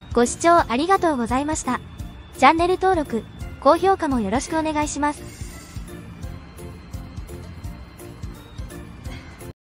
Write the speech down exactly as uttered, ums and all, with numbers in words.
ご視聴ありがとうございました。チャンネル登録、高評価もよろしくお願いします。